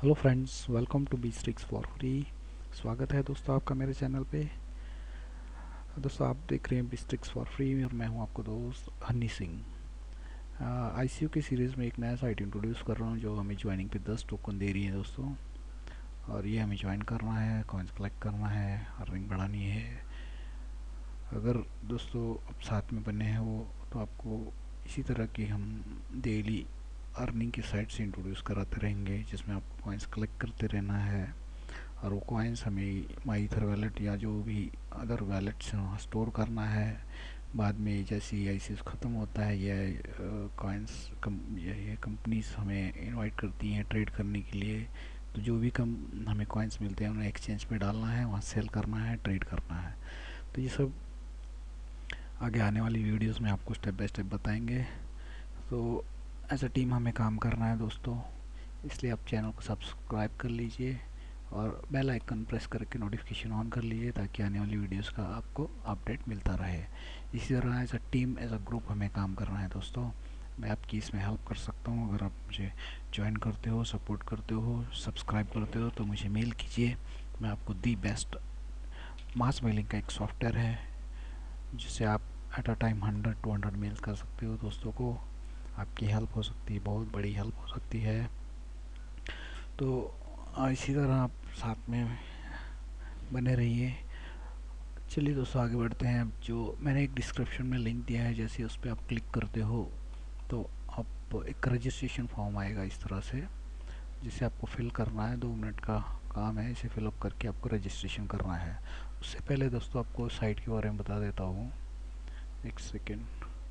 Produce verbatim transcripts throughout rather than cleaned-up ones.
Hello friends, welcome to B strix for free. स्वागत है दोस्तों आपका मेरे चैनल पे। दोस्तों आप देख रहे हैं बी स्ट्रिक्स फॉर फ्री और मैं हूं आपको दोस्त हनी सिंह। आईसीयू की सीरीज़ में एक नया साइट इंट्रोड्यूस कर रहा हूं जो हमें ज्वाइनिंग पे दस टोकन दे रही है दोस्तों। और ये हमें ज्वाइन करना है, कॉइन्स कलेक्ट करना है, अर्निंग बढ़ानी है। अगर दोस्तों आप साथ में बने हैं वो तो आपको इसी तरह की हम डेली अर्निंग की साइट से इंट्रोड्यूस कराते रहेंगे जिसमें आपको कॉइन्स कलेक्ट करते रहना है। और वो कॉइन्स हमें माई ईथर वैलेट या जो भी अदर वैलेट से स्टोर करना है। बाद में जैसे ही आईसीएस ख़त्म होता है ये कॉइन्स कम ये कंपनीज हमें इनवाइट करती हैं ट्रेड करने के लिए। तो जो भी कम हमें कॉइन्स मिलते हैं उन्हें एक्सचेंज पे डालना है, वहाँ सेल करना है, ट्रेड करना है। तो ये सब आगे आने वाली वीडियोस में आपको स्टेप बाय स्टेप बताएंगे। तो एज अ टीम हमें काम करना है दोस्तों, इसलिए आप चैनल को सब्सक्राइब कर लीजिए और बेल आइकन प्रेस करके नोटिफिकेशन ऑन कर लीजिए ताकि आने वाली वीडियोस का आपको अपडेट मिलता रहे। इसी तरह as a team as a group हमें काम करना है दोस्तों। मैं आपकी इसमें हेल्प कर सकता हूँ। अगर आप मुझे ज्वाइन करते हो, सपोर्ट करते हो, सब्सक्राइब करते हो तो मुझे मेल कीजिए। मैं आपको दी बेस्ट मास मेलिंग का एक सॉफ्टवेयर है जिससे आप at a time hundred two hundred mails कर सकते हो दोस्तों को। आपकी हेल्प हो सकती है, बहुत बड़ी हेल्प हो सकती है। तो इसी तरह आप साथ में बने रहिए। चलिए दोस्तों आगे बढ़ते हैं। अब जो मैंने एक डिस्क्रिप्शन में लिंक दिया है, जैसे उस पर आप क्लिक करते हो तो आप एक रजिस्ट्रेशन फॉर्म आएगा इस तरह से, जिसे आपको फिल करना है। दो मिनट का काम है, इसे फिलअप करके आपको रजिस्ट्रेशन करना है। उससे पहले दोस्तों आपको साइट के बारे में बता देता हूँ। एक सेकेंड।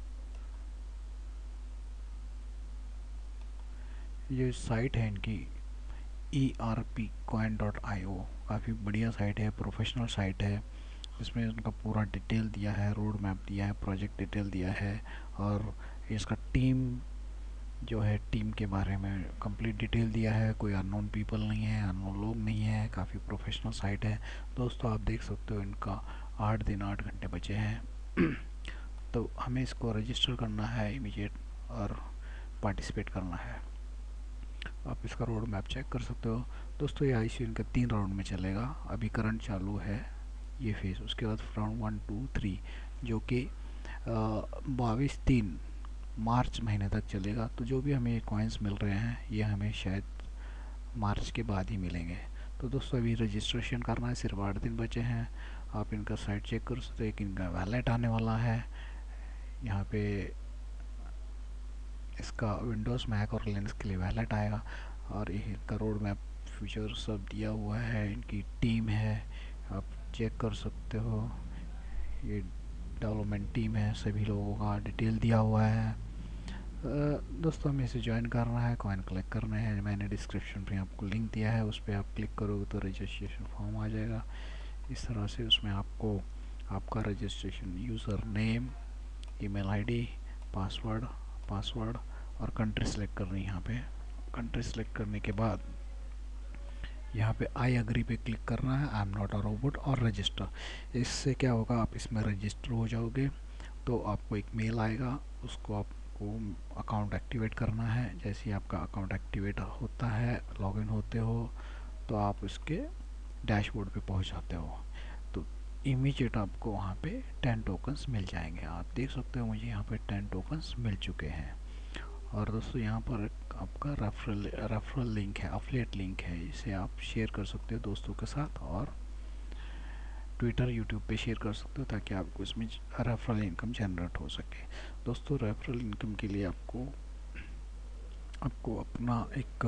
ये साइट है इनकी E R P coin dot I O. काफ़ी बढ़िया साइट है, प्रोफेशनल साइट है। इसमें उनका पूरा डिटेल दिया है, रोड मैप दिया है, प्रोजेक्ट डिटेल दिया है और इसका टीम जो है टीम के बारे में कंप्लीट डिटेल दिया है। कोई अननोन पीपल नहीं है, अननोन लोग नहीं है। काफ़ी प्रोफेशनल साइट है दोस्तों। आप देख सकते हो इनका आठ दिन आठ घंटे बचे हैं। तो हमें इसको रजिस्टर करना है इमीडिएट और पार्टिसिपेट करना है। आप इसका रोड मैप चेक कर सकते हो दोस्तों। ये आईसीयू इनका तीन राउंड में चलेगा। अभी करंट चालू है ये फेज़, उसके बाद राउंड वन टू थ्री जो कि बाईस तीन मार्च महीने तक चलेगा। तो जो भी हमें कॉइन्स मिल रहे हैं ये हमें शायद मार्च के बाद ही मिलेंगे। तो दोस्तों अभी रजिस्ट्रेशन करना है, सिर्फ आठ दिन बचे हैं। आप इनका साइट चेक कर सकते हैं कि इनका वैलेट आने वाला है। यहाँ पे इसका विंडोज़, मैक और लिनक्स के लिए वैलेट आएगा। और ये इनका रोड मैप फीचर सब दिया हुआ है। इनकी टीम है, आप चेक कर सकते हो। ये डेवलपमेंट टीम है, सभी लोगों का डिटेल दिया हुआ है। दोस्तों हमें इसे ज्वाइन करना है, कॉइन कलेक्ट करना है। मैंने डिस्क्रिप्शन पे आपको लिंक दिया है, उस पर आप क्लिक करोगे तो रजिस्ट्रेशन फॉर्म आ जाएगा इस तरह से। उसमें आपको आपका registration user name, email ID, password password और कंट्री सेलेक्ट करनी है। यहाँ पे कंट्री सेलेक्ट करने के बाद यहाँ पे आई अग्री पे क्लिक करना है, I am not a robot, और रजिस्टर। इससे क्या होगा, आप इसमें रजिस्टर हो जाओगे तो आपको एक मेल आएगा, उसको आपको अकाउंट एक्टिवेट करना है। जैसे ही आपका अकाउंट एक्टिवेट होता है, लॉगिन होते हो तो आप इसके डैशबोर्ड पे पहुंच जाते हो। तो इमीडिएट आपको वहाँ पे टेन टोकन्स मिल जाएंगे। आप देख सकते हो मुझे यहाँ पे टेन टोकन्स मिल चुके हैं। और दोस्तों यहाँ पर आपका रेफरल रेफरल लिंक है, अफिलिएट लिंक है, इसे आप शेयर कर सकते हो दोस्तों के साथ और ट्विटर यूट्यूब पे शेयर कर सकते हो ताकि आपको इसमें रेफरल इनकम जनरेट हो सके। दोस्तों रेफरल इनकम के लिए आपको आपको अपना एक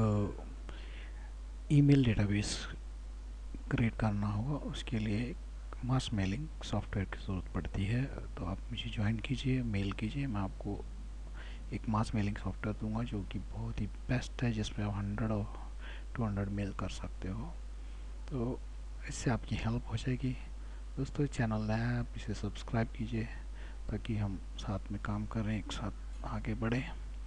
ईमेल डेटाबेस क्रिएट करना होगा। उसके लिए एक मास मेलिंग सॉफ्टवेयर की ज़रूरत पड़ती है। तो आप मुझे ज्वाइन कीजिए, मेल कीजिए, मैं आपको एक मास मेलिंग सॉफ्टवेयर दूंगा जो कि बहुत ही बेस्ट है, जिसमें आप हंड्रेड और टू हंड्रेड मेल कर सकते हो। तो इससे आपकी हेल्प हो जाएगी दोस्तों। चैनल नया है, आप इसे सब्सक्राइब कीजिए ताकि हम साथ में काम करें, एक साथ आगे बढ़े।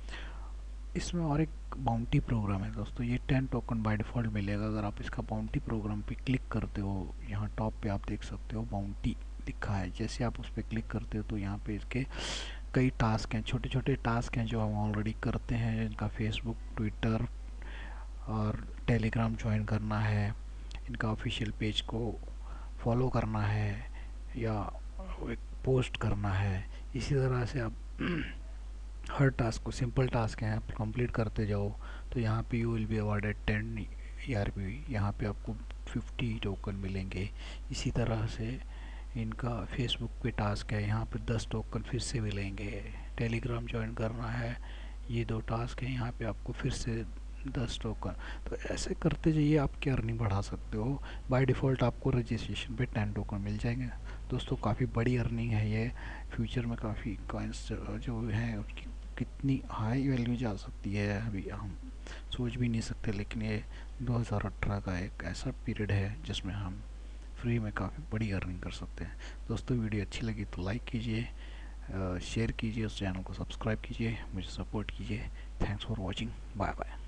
इसमें और एक बाउंटी प्रोग्राम है दोस्तों। ये टेन टोकन बाय डिफ़ॉल्ट मिलेगा अगर आप इसका बाउंटी प्रोग्राम पे क्लिक करते हो। यहाँ टॉप पे आप देख सकते हो बाउंटी लिखा है। जैसे आप उस पर क्लिक करते हो तो यहाँ पे इसके कई टास्क हैं, छोटे छोटे टास्क हैं जो हम ऑलरेडी करते हैं। इनका फेसबुक, ट्विटर, और टेलीग्राम ज्वाइन करना है, इनका ऑफिशियल पेज को फॉलो करना है या एक पोस्ट करना है। इसी तरह से आप हर टास्क को, सिंपल टास्क हैं, आप कंप्लीट करते जाओ तो यहाँ पे you will be awarded ten E R P, यहाँ पे आपको फिफ्टी टोकन मिलेंगे। इसी तरह से इनका फेसबुक पे टास्क है, यहाँ पे दस टोकन फिर से मिलेंगे। टेलीग्राम ज्वाइन करना है, ये दो टास्क हैं, यहाँ पे आपको फिर से दस टोकन। तो ऐसे करते जाइए, आपकी अर्निंग बढ़ा सकते हो। बाय डिफ़ॉल्ट आपको रजिस्ट्रेशन पे टेन टोकन मिल जाएंगे। दोस्तों काफ़ी बड़ी अर्निंग है ये। फ्यूचर में काफ़ी कॉइन्स जो हैं उसकी कितनी हाई वैल्यू जा सकती है अभी हम सोच भी नहीं सकते। लेकिन ये दो हज़ार अठारह का एक ऐसा पीरियड है जिसमें हम फ्री में काफ़ी बड़ी अर्निंग कर सकते हैं। दोस्तों वीडियो अच्छी लगी तो लाइक कीजिए, शेयर कीजिए, उस चैनल को सब्सक्राइब कीजिए, मुझे सपोर्ट कीजिए। Thanks for watching, bye bye.